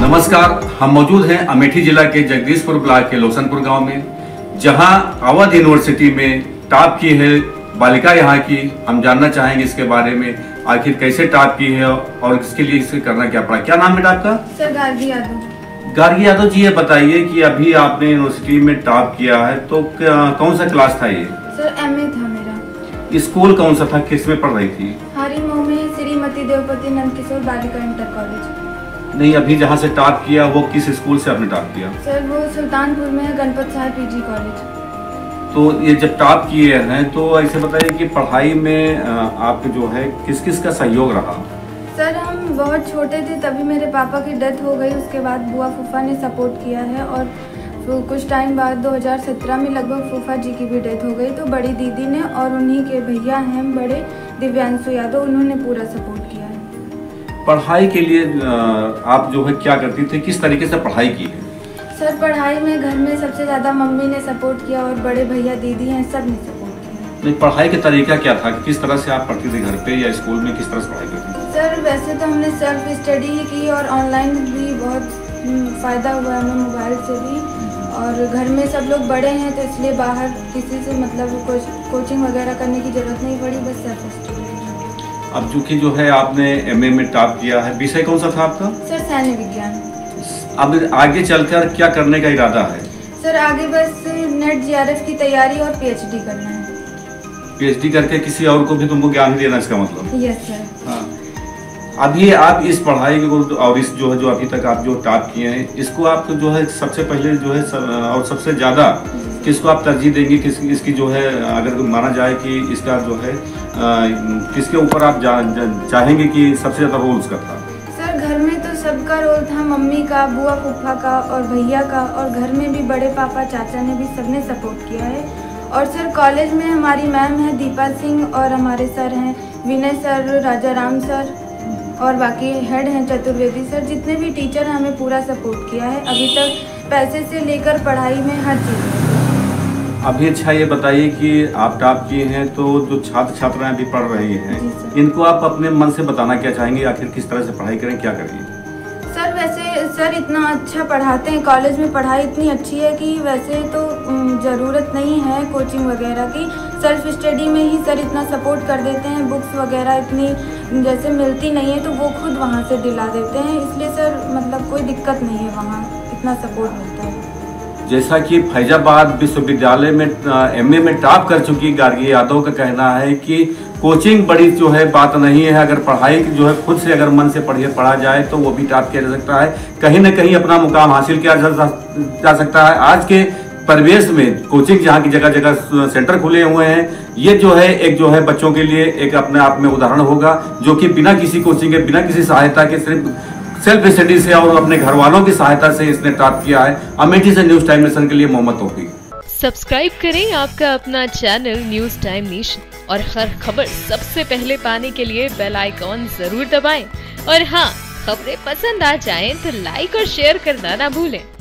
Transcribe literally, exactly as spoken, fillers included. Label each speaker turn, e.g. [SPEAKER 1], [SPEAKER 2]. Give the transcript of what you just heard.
[SPEAKER 1] नमस्कार, हम मौजूद हैं अमेठी जिला के जगदीशपुर ब्लॉक के लोसनपुर गांव में, जहां अवध यूनिवर्सिटी में टॉप की है बालिका यहाँ की। हम जानना चाहेंगे इसके बारे में, आखिर कैसे टॉप की है और इसके लिए इसे करना क्या पड़ा। क्या नाम है आपका?
[SPEAKER 2] सर गार्गी यादव।
[SPEAKER 1] गार्गी यादव जी, ये बताइए कि अभी आपने यूनिवर्सिटी में टॉप किया है तो कौन सा क्लास था ये?
[SPEAKER 2] सर एम ए था मेरा।
[SPEAKER 1] स्कूल कौन सा था, किस में पढ़ रही थी?
[SPEAKER 2] हरिमो में श्रीमती देवपति नंद किशोर बालिका इंटर कॉलेज।
[SPEAKER 1] नहीं, अभी जहाँ से टॉप किया वो किस स्कूल से आपने टॉप किया?
[SPEAKER 2] सर वो सुल्तानपुर में है, गणपत साहब पीजी कॉलेज।
[SPEAKER 1] तो ये जब टॉप किए हैं तो ऐसे बताइए कि पढ़ाई में आपके जो है किस किस का सहयोग रहा?
[SPEAKER 2] सर हम बहुत छोटे थे तभी मेरे पापा की डेथ हो गई, उसके बाद बुआ फूफा ने सपोर्ट किया है और कुछ टाइम बाद दो हज़ार सत्रह में लगभग फूफा जी की भी डेथ हो गई, तो बड़ी दीदी ने और उन्हीं के भैया हैं बड़े दिव्यांशु यादव, उन्होंने पूरा सपोर्ट किया है।
[SPEAKER 1] पढ़ाई के लिए आप जो है क्या करती थी, किस तरीके से पढ़ाई की है?
[SPEAKER 2] सर पढ़ाई में घर में सबसे ज़्यादा मम्मी ने सपोर्ट किया और बड़े भैया दीदी हैं, सब ने सपोर्ट किया।
[SPEAKER 1] नहीं, पढ़ाई का तरीका क्या था, किस तरह से आप पढ़ती थी घर पे या स्कूल में, किस तरह से पढ़ाई करती थी?
[SPEAKER 2] सर वैसे तो हमने सेल्फ स्टडी ही की और ऑनलाइन भी बहुत फ़ायदा हुआ हमें मोबाइल से भी, और घर में सब लोग बड़े हैं तो इसलिए बाहर किसी से मतलब को, कोचिंग वगैरह करने की ज़रूरत नहीं पड़ी, बस सेल्फ स्टडी।
[SPEAKER 1] अब चूँकि जो है आपने एम ए में टॉप किया है, विषय कौन सा था आपका?
[SPEAKER 2] सर सैन्य विज्ञान।
[SPEAKER 1] अब आगे चलकर क्या करने का इरादा है?
[SPEAKER 2] सर आगे बस नेट जी आर एफ की तैयारी और पी एच डी करना है।
[SPEAKER 1] पी एच डी करके किसी और को भी तुमको ज्ञान देना, इसका मतलब?
[SPEAKER 2] Yes sir.
[SPEAKER 1] हाँ, अभी आप इस पढ़ाई को और इस जो है जो अभी तक आप जो टॉप किए हैं, इसको आप जो है सबसे पहले जो है सब, और सबसे ज़्यादा किसको आप तरजीह देंगे, किस इसकी जो है अगर माना जाए कि इसका जो है आ, किसके ऊपर आप जा, जा, चाहेंगे कि सबसे ज़्यादा रोल उसका था?
[SPEAKER 2] सर घर में तो सबका रोल था, मम्मी का, बुआ फूफा का और भैया का, और घर में भी बड़े पापा चाचा ने भी सबने सपोर्ट किया है। और सर कॉलेज में हमारी मैम है दीपा सिंह और हमारे सर हैं विनय सर, राजा राम सर और बाकी हेड हैं चतुर्वेदी सर, जितने भी टीचर हैं हमें पूरा सपोर्ट किया है अभी तक, पैसे से लेकर पढ़ाई में हर चीज़।
[SPEAKER 1] अभी अच्छा ये बताइए कि आप टॉप किए हैं तो जो छात्र छात्राएं भी पढ़ रही हैं, इनको आप अपने मन से बताना क्या चाहेंगे, आखिर किस तरह से पढ़ाई करें, क्या करेंगे?
[SPEAKER 2] सर वैसे सर इतना अच्छा पढ़ाते हैं, कॉलेज में पढ़ाई इतनी अच्छी है कि वैसे तो ज़रूरत नहीं है कोचिंग वगैरह की, सेल्फ स्टडी में ही सर इतना सपोर्ट कर देते हैं, बुक्स वगैरह इतनी जैसे मिलती नहीं है तो वो खुद वहाँ से दिला देते हैं, इसलिए सर मतलब कोई दिक्कत नहीं है, वहाँ इतना सपोर्ट मिलता है।
[SPEAKER 1] जैसा कि फैजाबाद विश्वविद्यालय में एम ए में टॉप कर चुकी गार्गी यादव का कहना है कि कोचिंग बड़ी जो है बात नहीं है, अगर पढ़ाई जो है खुद से अगर मन से पढ़िए पढ़ा जाए तो वो भी टॉप किया जा सकता है, कहीं ना कहीं अपना मुकाम हासिल किया जा, जा सकता है। आज के परिवेश में कोचिंग जहाँ की जगह जगह सेंटर खुले हुए हैं, ये जो है एक जो है बच्चों के लिए एक अपने आप में उदाहरण होगा, जो कि बिना किसी कोचिंग के, बिना किसी सहायता के, सिर्फ सेल्फ स्टडी से और अपने घर वालों की सहायता से इसने टॉप किया है। अमेठी से न्यूज टाइम नेशन के लिए मोहम्मद तौफीक।
[SPEAKER 3] सब्सक्राइब करें आपका अपना चैनल न्यूज टाइम नेशन और हर खबर सबसे पहले पाने के लिए बेल आइकॉन जरूर दबाएं। और हाँ, खबरें पसंद आ जाएं तो लाइक और शेयर करना ना भूलें।